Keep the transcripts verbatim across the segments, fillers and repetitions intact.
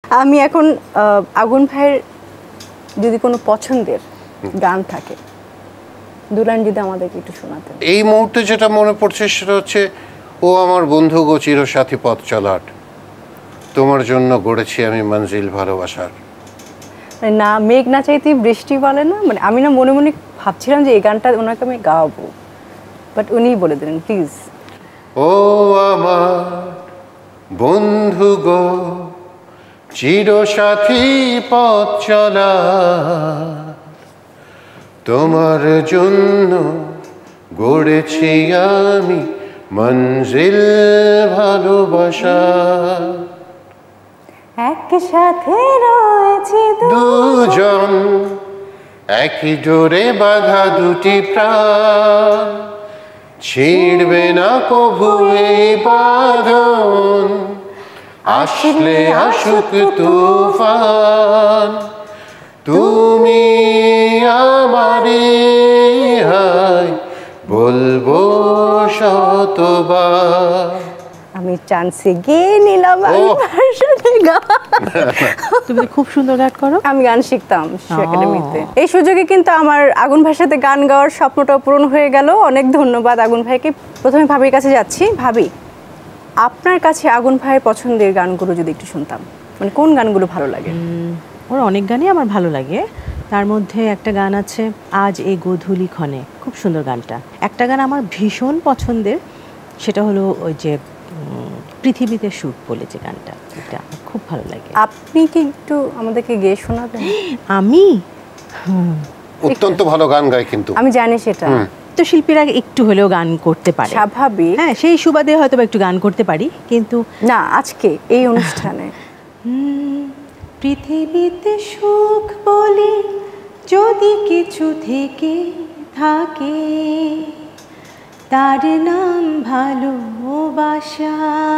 আমি এখন আগুন ভাইয়ের যদি কোনো পছন্দের গান থাকে দুলান যদি আমাদেরকে একটু শোনাতেন। এই মুহূর্তে যেটা মনে পড়ছে সেটা হচ্ছে ও আমার বন্ধু গো চিরসাথী পথ চলার, তোমার জন্য গড়েছি আমি মঞ্জিল ভালোবাসার। না মেঘ না চাইতে বৃষ্টি বলে না, মানে আমি না মনে মনে ভাবছিলাম যে এই গানটা ওনাকে আমি গাওয়াবো, বাট উনিই বলে দিলেন প্লিজ। ও আমার বন্ধু গো চিরসাথী পথ চলার, তোমার জন্য গড়েছি আমি মঞ্জিল ভালোবাসা। একসাথে রয়েছি দুজন একই ডোরে বাঁধা দুটি প্রাণ, ছিড়বে না কভু এই বাঁধন, আসলে আসুক তুফান, তুমি আমারে হায় বলবো শতবার। আমি চান্সে গিয়ে নিলাম তুমি খুব সুন্দর গান করো। আমি গান শিখতাম একাডেমিতে। এই সুযোগে কিন্তু আমার আগুন ভাইয়ের সাথে গান গাওয়ার স্বপ্নটা পূরণ হয়ে গেল। অনেক ধন্যবাদ আগুন ভাইকে। প্রথমে ভাবির কাছে যাচ্ছি। ভাবি, আপনার কাছে আগুন ভাইয়ের পছন্দের গানগুলো যদি একটু শুনতাম, মানে কোন গানগুলো ভালো লাগে? ওর অনেক গানই আমার ভালো লাগে, তার মধ্যে একটা গান আছে আজ এই গোধূলি ক্ষণে, খুব সুন্দর গানটা। একটা গান আমার ভীষণ পছন্দের, সেটা হলো ওই যে পৃথিবীতে সুখ বলে যে গানটা, এটা আমার খুব ভালো লাগে। আপনি কি একটু আমাদেরকে গেয়ে শোনাবেন? আমি অত্যন্ত ভালো গান গাই, কিন্তু আমি জানি সেটা তো শিল্পীরা একটু হলেও গান করতে পারে, স্বাভাবিক। হ্যাঁ, সেই সুবাদে হয়তো একটু গান করতে পারি, কিন্তু না আজকে এই অনুষ্ঠানে পৃথিবীতে সুখ বলে যদি কিছু থেকে থাকে, তার নাম ভালোবাসা,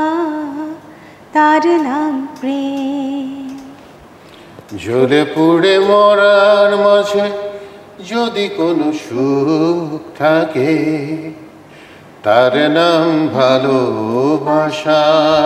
তার নাম প্রেম। জ্বলে পুড়ে মরার মাঝে যদি কোনো সুখ থাকে, তার নাম ভালোবাসা,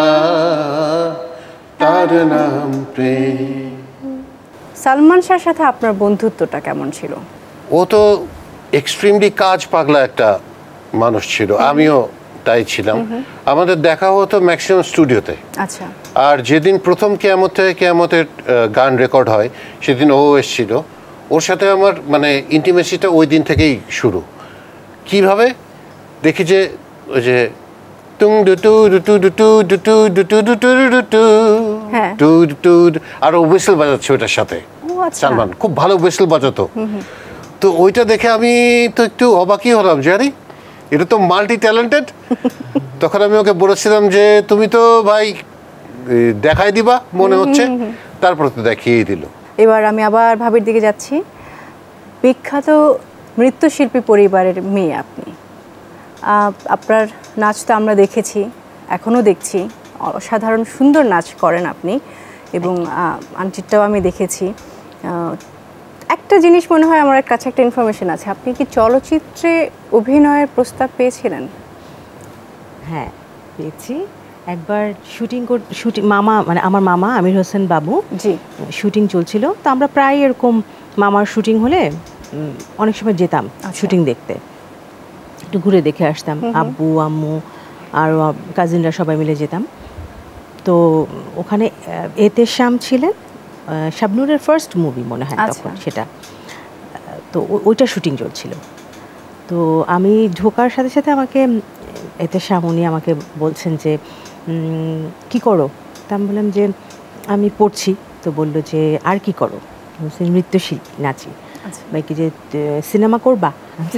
তার নাম প্রেম। সালমান শাহর সাথে আপনার বন্ধুত্বটা কেমন ছিল? ও তো এক্সট্রিমলি কাজ পাগলা একটা মানুষ ছিল, আমিও তাই ছিলাম। আমাদের দেখা হতো ম্যাক্সিমাম স্টুডিওতে। আচ্ছা। আর যেদিন প্রথম কিয়ামত থেকে কিয়ামতের গান রেকর্ড হয় সেদিন ও এসেছিল। ওর সাথে আমার মানে ইন্টিমেসিটা ওই দিন থেকেই শুরু। কিভাবে দেখি যে ওই যে টুং ডুটু ডুটু ডুটু ডুটু ডুটু ডুটু ডুটু টু ডুটু, আর ও হুইসেল বাজাচ্ছে ওটার সাথে। সালমান খুব ভালো হুইসেল বাজাতো। তো ওইটা দেখে আমি তো একটু অবাকই হলাম, জানি এটা তো মাল্টি ট্যালেন্টেড। তখন আমি ওকে বলেছিলাম যে তুমি তো ভাই দেখাই দিবা মনে হচ্ছে, তারপর তো দেখিয়েই দিল। এবার আমি আবার ভাবির দিকে যাচ্ছি। বিখ্যাত নৃত্যশিল্পী পরিবারের মেয়ে আপনি, আপনার নাচ তো আমরা দেখেছি, এখনও দেখছি, অসাধারণ সুন্দর নাচ করেন আপনি, এবং আন্টিটাও আমি দেখেছি। একটা জিনিস মনে হয় আমার কাছে একটা ইনফরমেশন আছে, আপনি কি চলচ্চিত্রে অভিনয়ের প্রস্তাব পেয়েছিলেন? হ্যাঁ পেয়েছি একবার। শুটিং শুটিং মামা মানে আমার মামা আমির হোসেন বাবু জি শুটিং চলছিল, তো আমরা প্রায় এরকম মামার শুটিং হলে অনেক সময় যেতাম শুটিং দেখতে, একটু ঘুরে দেখে আসতাম। আব্বু আম্মু আর কাজিনরা সবাই মিলে যেতাম। তো ওখানে এতে শ্যাম ছিলেন, শাবনুরের ফার্স্ট মুভি মনে হয় তখন সেটা, তো ওইটা শুটিং চলছিল। তো আমি ঢোকার সাথে সাথে আমাকে এতে শ্যাম উনি আমাকে বলছেন যে কি করো, তা আমি বললাম যে আমি পড়ছি। তো বললো যে আর কি করো? নৃত্যশিল্পী, নাচি। বা কি যে সিনেমা করবা?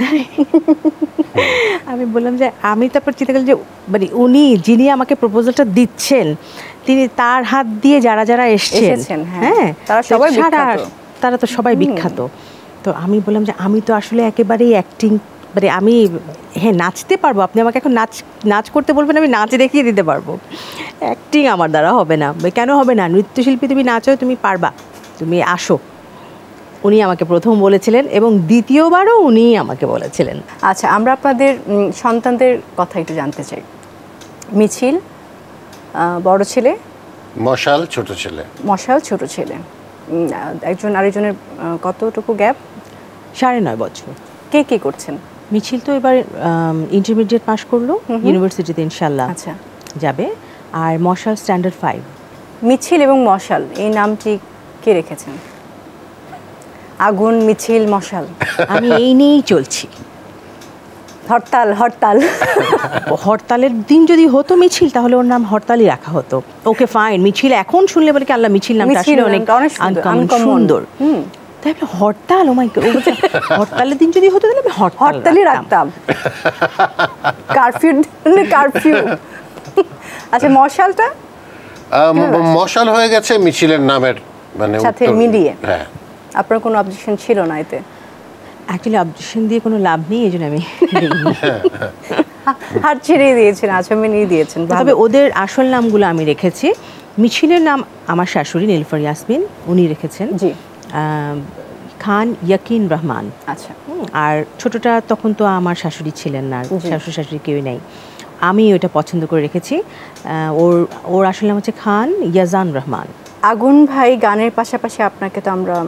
আমি বললাম যে আমি তারপর চিন্তা করলাম যে মানে উনি যিনি আমাকে প্রপোজালটা দিচ্ছেন তিনি তার হাত দিয়ে যারা যারা এসেছেন, হ্যাঁ তারা সবাই বিখ্যাত, তারা তো সবাই বিখ্যাত। তো আমি বললাম যে আমি তো আসলে একেবারেই অ্যাক্টিং, মানে আমি হ্যাঁ নাচতে পারবো, আপনি আমাকে এখন নাচ নাচ করতে বলবেন, আমি নাচ দেখিয়ে দিতে পারবো, অ্যাক্টিং আমার দ্বারা হবে না। কেন হবে না? নৃত্যশিল্পী তুমি নাচো, তুমি পারবা, তুমি আসো। উনি আমাকে প্রথম বলেছিলেন এবং দ্বিতীয়বারও উনিই আমাকে বলেছিলেন। আচ্ছা, আমরা আপনাদের সন্তানদের কথা একটু জানতে চাই। মিছিল বড় ছেলে, মশাল ছোট ছেলে। মশাল ছোট ছেলে। একজন আরেকজনের কতটুকু গ্যাপ? সাড়ে নয় বছর। কে কে করছেন? মিছিল তো এবার ইন্টারমিডিয়েট পাস করলো, ইউনিভার্সিটিতে ইনশাল্লাহ আচ্ছা যাবে। আর মশাল স্ট্যান্ডার্ড ফাইভ। মিছিল এবং মশাল এই নামটি কে রেখেছেন? আগুন, মিছিল, মশাল। আমি এই নিয়েই চলছি। হরতাল হরতাল হরতালের দিন যদি হতো মিছিল, তাহলে ওর নাম হরতালই রাখা হতো। Okay fine. মিছিল এখন শুনলে বলে কি আল্লাহ, মিছিল নামটা আসলে অনেক সুন্দর। তাই বলে হরতাল, ও মাই গড, হরতালের দিন যদি হতো তাহলে আমি হরতালই রাখতাম। Curfew curfew. আচ্ছা মশালটা? মশাল হয়ে গেছে মিছিলের নামের মানে সাথে মিলিয়ে। হ্যাঁ। আপনার কোনো অবজেকশন ছিল না এতে? অ্যাকচুয়ালি অবজেকশন দিয়ে কোনো লাভ নেই, এই জন্য আমি হাত ছেড়ে দিয়েছেন, আচমে নিয়ে দিয়েছেন। তবে ওদের আসল নামগুলো আমি রেখেছি। মিছিলের নাম আমার শাশুড়ি নীলফার ইয়াসমিন, উনি রেখেছেন। জি। খান ইয়াকিন রহমান। আচ্ছা। আর ছোটটা তখন তো আমার শাশুড়ি ছিলেন না, শাশুড়ি শাশুড়ি কেউই নেই, আমি ওইটা পছন্দ করে রেখেছি। ওর ওর আসল নাম হচ্ছে খান ইয়াজান রহমান। আগুন ভাই গানের পাশাপাশি আপনাকে তো আমরা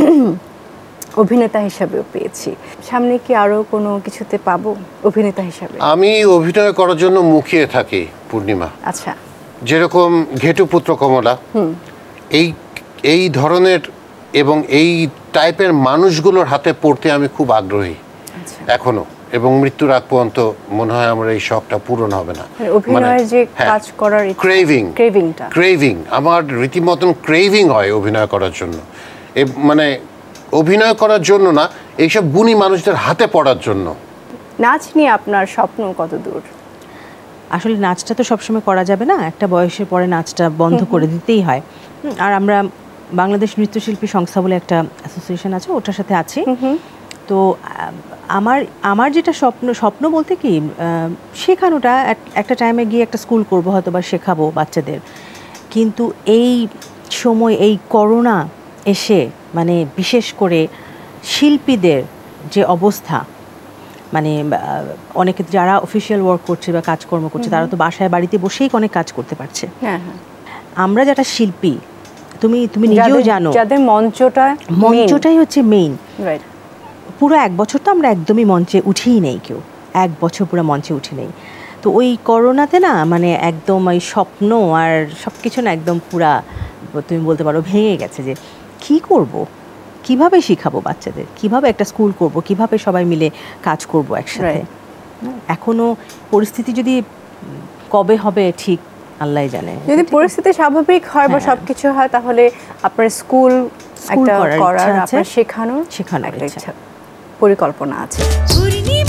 অভিনেতা হিসাবেও পেয়েছি, সামনে কি আরো কোনো কিছুতে পাবো অভিনেতা হিসাবে? আমি অভিনয় করার জন্য মুখিয়ে থাকি পূর্ণিমা। আচ্ছা। যেরকম ঘেটু পুত্র কমলা, এই এই ধরনের এবং এই টাইপের মানুষগুলোর হাতে পড়তে আমি খুব আগ্রহী এখনো, এবং মৃত্যুর আগ পর্যন্ত মনে হয় আমার এই শখটা পূরণ হবে না। অভিনয়ের যে কাজ করার ক্রেভিং ক্রেভিংটা ক্রেভিং আমার রীতিমতন ক্রেভিং হয় অভিনয় করার জন্য। মানে অভিনয় করার জন্য না, এইসব গুণী মানুষদের হাতে পড়ার জন্য। নাচ নিয়ে আপনার স্বপ্ন কত দূর? আসলে নাচটা তো সবসময় করা যাবে না, একটা বয়সের পরে নাচটা বন্ধ করে দিতেই হয়। আর আমরা বাংলাদেশ নৃত্যশিল্পী সংস্থা বলে একটা অ্যাসোসিয়েশন আছে, ওটার সাথে আছি। তো আমার আমার যেটা স্বপ্ন স্বপ্ন বলতে কি শেখানোটা, একটা টাইমে গিয়ে একটা স্কুল করবো হয়তো বা শেখাবো বাচ্চাদের। কিন্তু এই সময় এই করোনা এসে মানে বিশেষ করে শিল্পীদের যে অবস্থা, মানে অনেকে যারা অফিসিয়াল ওয়ার্ক করছে বা কাজকর্ম করছে তারা তো বাসায় বাড়িতে বসেই অনেক কাজ করতে পারছে। আমরা যারা শিল্পী, তুমি তুমি নিজেও জানো, যাদের মঞ্চটা মঞ্চটাই হচ্ছে মেইন। পুরো এক বছর তো আমরা একদমই মঞ্চে উঠেই নেই, কেউ এক বছর পুরো মঞ্চে উঠে নেই। তো ওই করোনাতে না মানে একদম ওই স্বপ্ন আর সব কিছু না একদম পুরা তুমি বলতে পারো ভেঙে গেছে, যে কি করব, কিভাবে শিখাবো বাচ্চাদের, কিভাবে একটা স্কুল করব, কিভাবে সবাই মিলে কাজ করব একসাথে। এখনো পরিস্থিতি যদি কবে হবে ঠিক আল্লাহ জানে। যদি পরিস্থিতি স্বাভাবিক হয় বা সবকিছু হয়, তাহলে আপনার স্কুল একটা করার, আপনার শেখানোর শেখানোর একটা ইচ্ছা পরিকল্পনা আছে।